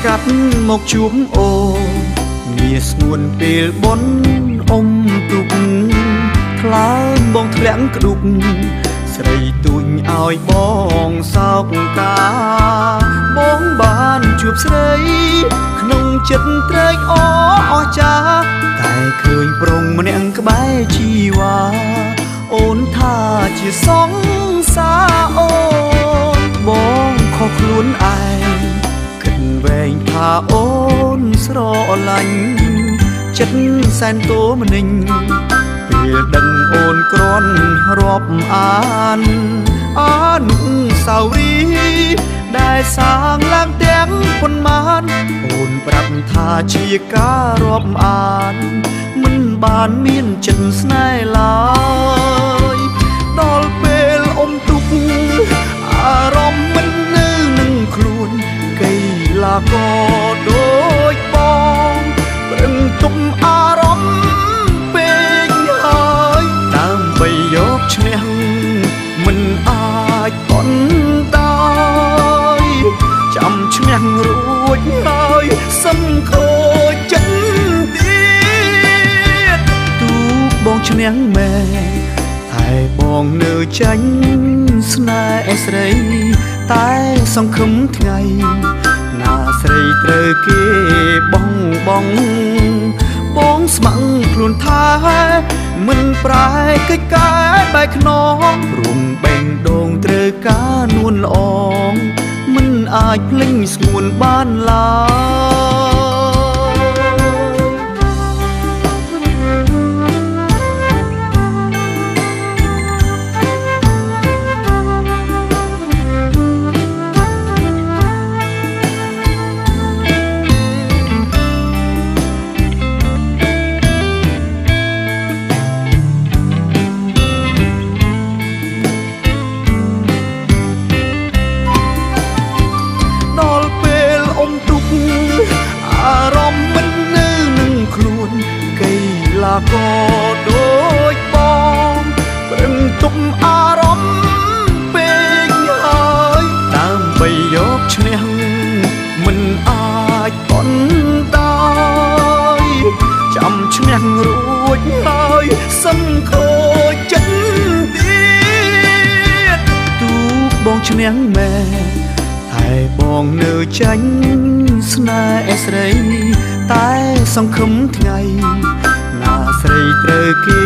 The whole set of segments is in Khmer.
កាត់មកជួបអូងារស្ងួនពេលបនអុំទុកថ្លើមបងធ្លាក់ក្ដុកស្រីទូញឲ្យបងសោកកាបងបានជួបស្រីក្នុងចិត្តត្រេកអរចាតែឃើញប្រុងម្នាក់ក្បែរជីវ៉ាអូនថាជាសង្សារអូនបងខុសខ្លួនឯងគិតវែងថាអូនស្រឡាញ់ចិត្តសែនតូម្នេញពេលដឹងអូនគ្រាន់រាប់អានអនុស្សាវរីយ៍ដែលសាងឡើងទាំងប៉ុន្មានអូនប្រាប់ថាជាការរាប់អានមិនបានមានចិត្តស្នេហ៍ឡើយដល់ពេលអុំទុកអារម្មណ៍មិននៅនឹងខ្លួនកៃឡាក៏ដូចបងប្រឹងទុំអារម្មណ៍ពេកហើយដើម្បីយកឈ្នះមិនអាចតន់ដោយចាំឈ្នះរួចហើយសឹមខូចចិត្តទៀតទូបងឈ្នះមែនតែបងនៅចាញ់ស្នេហ៍ស្រីតែសង្ឃឹមថ្ងៃណាស្រីត្រូវគេបងស្ម័គ្រខ្លួនថាមិនប្រែកិច្ចការបែកខ្នងរួមបែងដងត្រូវការនួនល្អងមិនអាចភ្លេចស្ងួនបានឡើអារម្មណ៍មិននៅនឹងខ្លួនកៃឡាក៏ដូចបងប្រឹងទុំអារម្មណ៍ពេកហើយដើម្បីយកឈ្នះមិនអាចតន់ដោយចាំឈ្នះរួចហើយសឹមខូចចិត្តទៀតទូបងឈ្នះមែនតែបងនៅចាញ់ស្នេហ៍ស្រីតែសង្ឃឹមថ្ងៃណាស្រីត្រូវគេ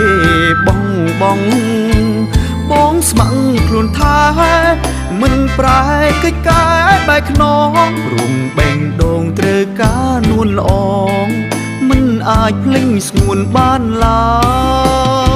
បងស្ម័គ្រខ្លួនថាមិនប្រែកិច្ចការបែកខ្នងរួមបែងដងត្រូវការនួនល្អងមិនអាចភ្លេចស្ងួនបានឡើយ